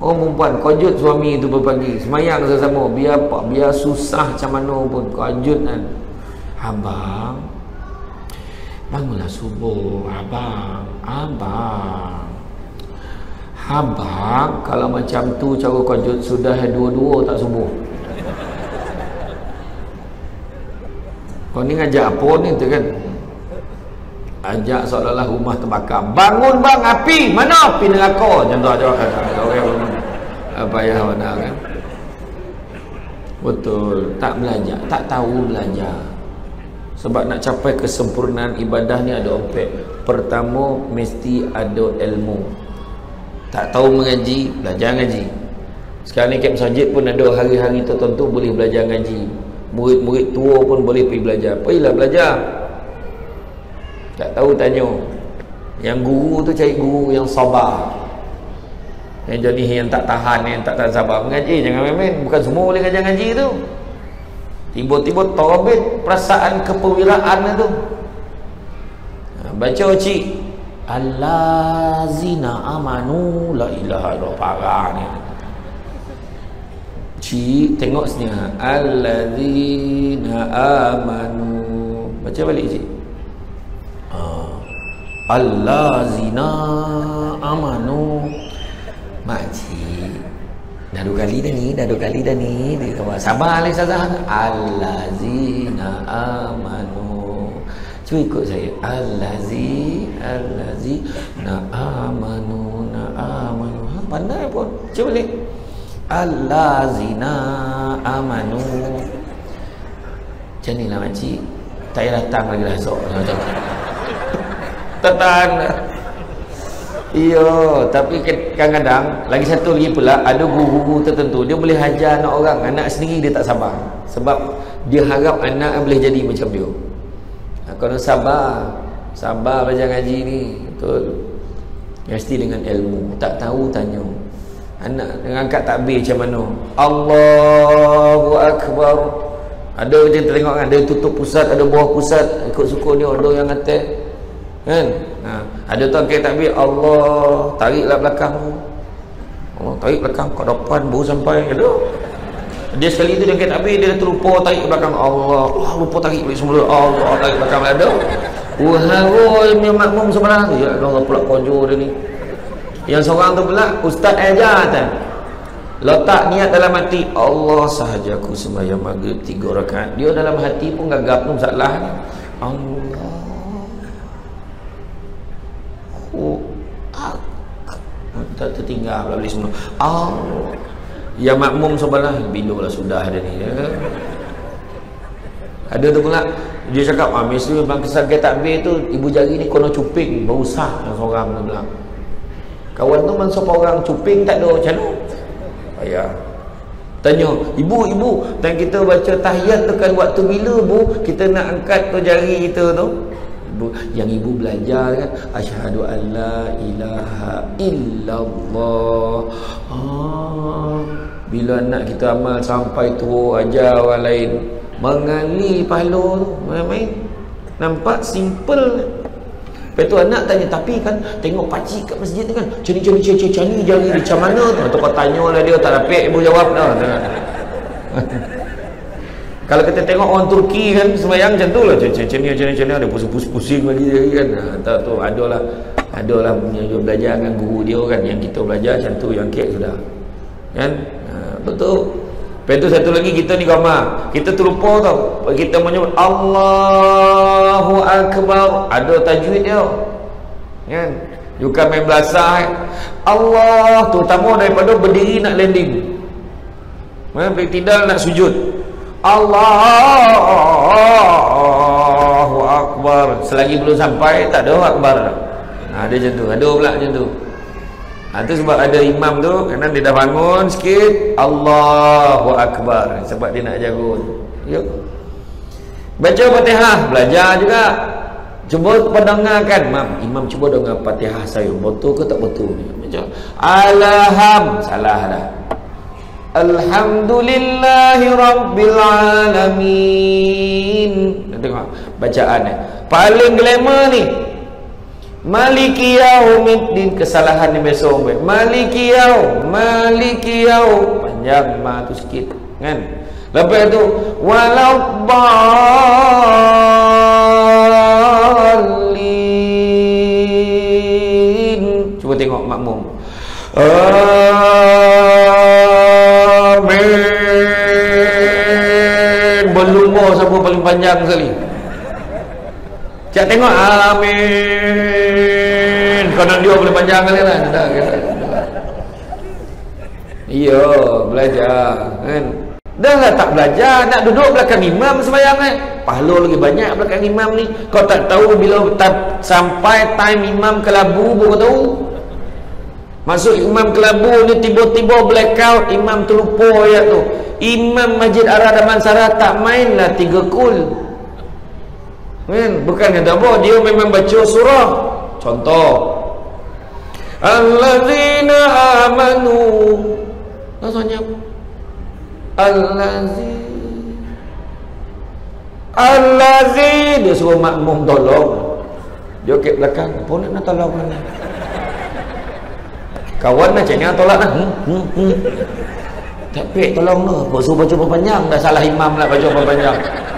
Orang perempuan kojut suami tu pagi semayang sama-sama, biar apa, biar susah macam mana pun kojut kan. Abang, bangunlah subuh. Abang, kalau macam tu cara kojut sudah dua-dua tak subuh. Kau ni ngajak apa ni tu kan? Ajak seolah-olah rumah terbakar. Bangun bang, api. Mana api neraka? Macam tu aja kan. Apa ya mana kan? Betul, tak belajar, tak tahu belajar. Sebab nak capai kesempurnaan ibadah ni ada ompek. Pertama mesti ada ilmu. Tak tahu mengaji, belajar ngaji. Sekarang ni kat masjid pun ada hari-hari tertentu boleh belajar ngaji. Murid-murid tua pun boleh pergi belajar. Pergilah belajar. Tak tahu tanya. Yang guru tu cari guru yang sabar. Yang jadi yang tak tahan, yang tak tahan sabar mengaji. Jangan main-main. Bukan semua boleh ngajar ngaji tu. Tiba-tiba terbit perasaan keperwiraan tu. Baca cik. Allazina amanu la ilaha illallah. Parah ni. Cik tengok sini. Allazina amanu. Baca balik cik. Allazina amanu. Makcik dah dua kali dah ni dia kata sabar lah Ustazah. Allazina amanu. Cuba ikut saya. Allazina amanu. Pandai pun. Cuba balik. Allazina amanu. Macam ni lah makcik. Tak payah datang lagi lah esok. Macam tak tahan. Iya, tapi kadang-kadang lagi satu lagi pula ada guru-guru tertentu dia boleh hajar anak orang, anak sendiri dia tak sabar. Sebab dia harap anak boleh jadi macam dia. Kalau sabar belajar ngaji ni, betul. Mesti dengan ilmu, tak tahu tanya. Anak dengan angkat takbir macam mana? Allahu Akbar. Ada je tengok kan, dia tutup pusat, ada bawah pusat, ikut suku dia, ada yang atas. Kan? Ada tu angkat takbir, Allah, tariklah belakang. Allah tarik belakang kat depan baru sampai. Ada. Dia sekali tu dia angkat takbir, dia terlupa tarik belakang. Allah lupa tarik balik semula. Allah tarik belakang ada. Wahai makmum sebelah tu, ya Allah pula konjur dia ni. Yang seorang tu pula ustaz ajar kan. Letak niat dalam hati, Allah sahaja aku sembahyang maghrib 3 rakaat. Dia dalam hati pun gagap tu salah. Allah tak tertinggal pula balik semua. Yang makmum sebelah bila lah sudah ada ni ya. Ada tu pula dia cakap mesti bang kesan ke takbir tu ibu jari ni kono cuping baru sah yang seorang tu bilang. Kawan tu man siapa orang cuping tak ada macam mana? Ayah tanya, ibu dan kita baca tahiyat tu kan waktu bila bu kita nak angkat tu jari kita tu? Yang ibu belajar kan asyhadu an la ilaha illallah. Bila anak kita amal sampai tu ajar orang lain mengali pahala tu main-main. Nampak simple. Lepas tu anak tanya, tapi kan tengok pakcik kat masjid tu kan cari jari dia macam mana tu. Atau kau tanyalah dia tak dapat ibu jawab dah. Kalau kita tengok orang Turki kan sembahyang macam tu lah, macam ni ada pusing lagi dia kan. Tak tu adalah punya belajar dengan guru dia kan, yang kita belajar macam tu yang kek sudah kan. Betul. Lepas tu satu lagi kita ni gambar, kita terlupa tau, kita menyebut Allahu Akbar, ada tajwid dia kan, bukan main belasah Allah, terutama daripada berdiri nak landing, break tidal nak sujud, Allahu Akbar, selagi belum sampai tak ada Akbar dah. Ada macam tu, ada pula macam tu. Itu sebab ada imam tu kerana dia dah bangun sikit Allahu Akbar, sebab dia nak jaga. Yuk. Baca Fatihah, belajar juga. Cuba pendengarkan, imam cuba dengar Fatihah saya betul ke tak betul ni. Baca salah dah. Alhamdulillahi Rabbil Alamin. Tengok bacaan ni paling glamour ni. Maliki yaumiddin, kesalahan yang biasa orang buat. Maliki yaum, panjang ma tu sikit kan. Lepas tu waladdallin, cuba tengok makmum. Amin, berlumur siapa paling panjang sekali. Cak tengok amin, kanan dia paling panjang kali lah. Iya, belajar kan. Dah lah tak belajar, nak duduk belakang imam sembahyang pahala lagi banyak belakang imam ni. Kau tak tahu bila sampai time imam kelabu baru tahu. Masuk imam kelabu ni tiba-tiba blackout, imam terlupa ayat tu. Imam Masjid Ar-Damansara tak main lah 3 kul kan, bukan kata apa, dia memang baca surah. Contoh, allazina amanu, maksudnya allazi, dia suruh makmum tolong, dia ke belakang, apa nak tolong mana? Kawan nak cakap tolak lah. Tapi tolong lah, suruh baca panjang, dah salah imam lah baca panjang.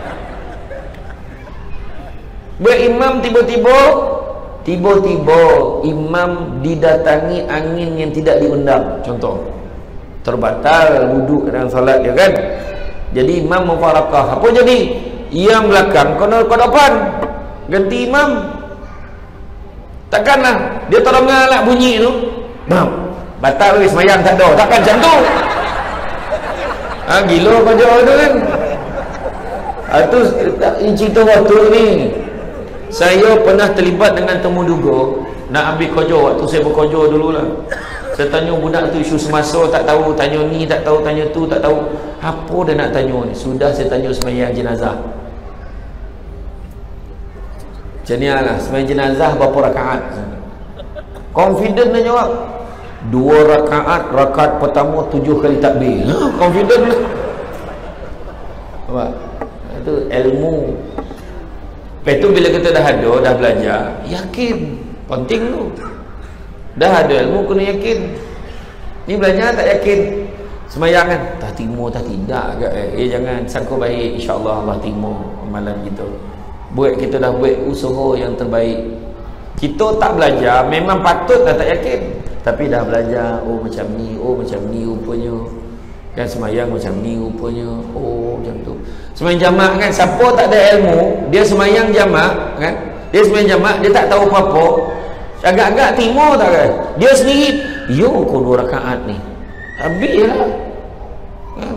Berimam tiba-tiba imam didatangi angin yang tidak diundang. Contoh, terbatal wuduk dan salat dia kan. Jadi imam mufarakah. Apa jadi? Yang belakang kena ke depan, ganti imam. Takkanlah dia terdengar lah bunyi tu, batal wis sembahyang tak ada. Takkan macam tu. Gila kau jawab tu kan. Tu cerita waktu ni. Saya pernah terlibat dengan temu duga nak ambil kojo. Waktu saya berkojo dululah, saya tanya budak tu isu semasa, tak tahu, tanya ni tak tahu, tanya tu tak tahu, apa dia nak tanya ni. Sudah saya tanya sembahyang jenazah. Macam ni lah, sembahyang jenazah berapa rakaat? Confident dia jawab 2 rakaat, rakaat pertama 7 kali takbir. Confident lah. Apa? Itu ilmu. Lepas tu bila kita dah ada, dah belajar, yakin. Penting tu. Dah ada ilmu, kena yakin. Ni belajar tak yakin, sembahyang kan, tak timur tak tidak ke? Jangan sangka baik, insyaAllah Allah timur amalan kita. Kita dah buat usaha yang terbaik. Kita tak belajar, memang patut dah tak yakin. Tapi dah belajar, oh macam ni rupanya. Kan sembahyang macam ni rupanya, oh macam tu. Sembahyang jamak kan, siapa tak ada ilmu, dia sembahyang jamak kan, dia sembahyang jamak, dia tak tahu apa-apa, agak-agak timur tak kan, dia sendiri, yo kau 2 rakaat ni habis lah kan?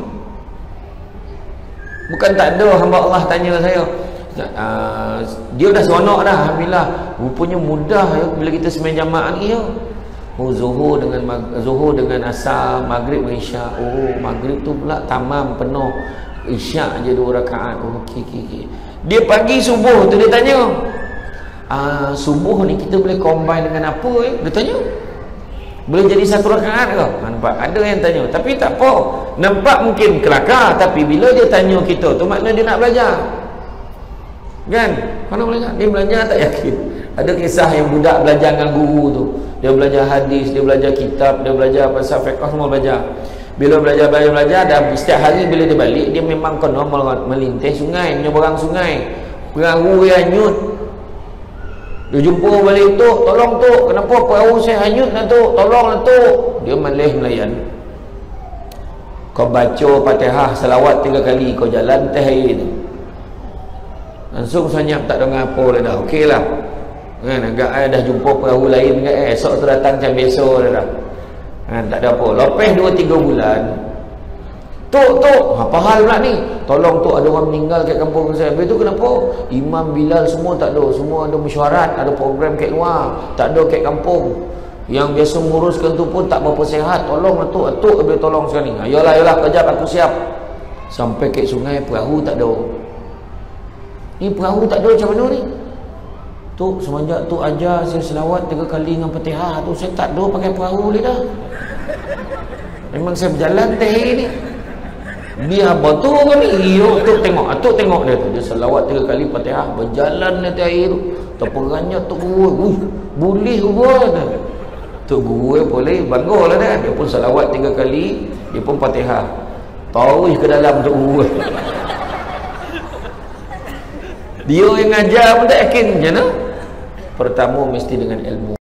Bukan tak ada hamba Allah tanya saya, dia dah seronok dah, alhamdulillah, rupanya mudah ya, bila kita sembahyang jamak ni ya. Oh, zuhur dengan asar, maghrib dengan isyak. Oh, maghrib tu pula tamam penuh, isyak je 2 rakaat. Oh, okey. Dia pagi subuh tu dia tanya, subuh ni kita boleh combine dengan apa dia tanya, boleh jadi 1 rakaat ke? Nampak ada yang tanya, tapi tak apa, nampak mungkin kelakar, tapi bila dia tanya kita tu maknanya dia nak belajar kan. Mana belajar? Dia belajar tak yakin. Ada kisah yang budak belajar dengan guru tu, dia belajar hadis, dia belajar kitab, dia belajar pasal fiqh, semua belajar. Bila belajar dan setiap hari bila dia balik, dia memang kena melintas sungai, menyeberang sungai, perahu yang hanyut. Dia jumpa balik tu, tolong tu, kenapa perahu saya hanyut lah tu, tolonglah tu. Dia malih melayan. Kau baca Fatihah selawat 3 kali, kau jalan teh air tu, langsung senyap, tak dengar apa dah. Okey lah kan, agak dah jumpa perahu lain kan, esok tu datang macam biasa dah kan, tak ada apa. Lepas 2-3 bulan, Tok, apa hal pula ni? Tolong Tok, ada orang meninggal kat kampung saya. Habis tu kenapa? Imam Bilal semua tak ada, semua ada mesyuarat, ada program kat luar, tak ada kat kampung. Yang biasa menguruskan tu pun tak berapa sihat. Tolonglah Tok, boleh tolong sekali. Yalah, kejap aku siap. Sampai kat sungai, perahu tak ada. Ni perahu tak ada macam mana ni? Tok, semenjak tu ajar saya selawat 3 kali dengan Fatihah tu, saya tak ada pakai perahu boleh dah. Memang saya berjalan teh ni. Biar betul kan ni. Tok tengok dia tu. Dia selawat 3 kali Fatihah, berjalan nanti air tu. Terperangnya tok guru. Boleh buat. Tok guru boleh bangga lah dah. Dia pun selawat 3 kali, dia pun Fatihah. Tahu ke dalam tok guru. Dia yang ngajar pun tak yakin macam mana? Pertama mesti dengan ilmu.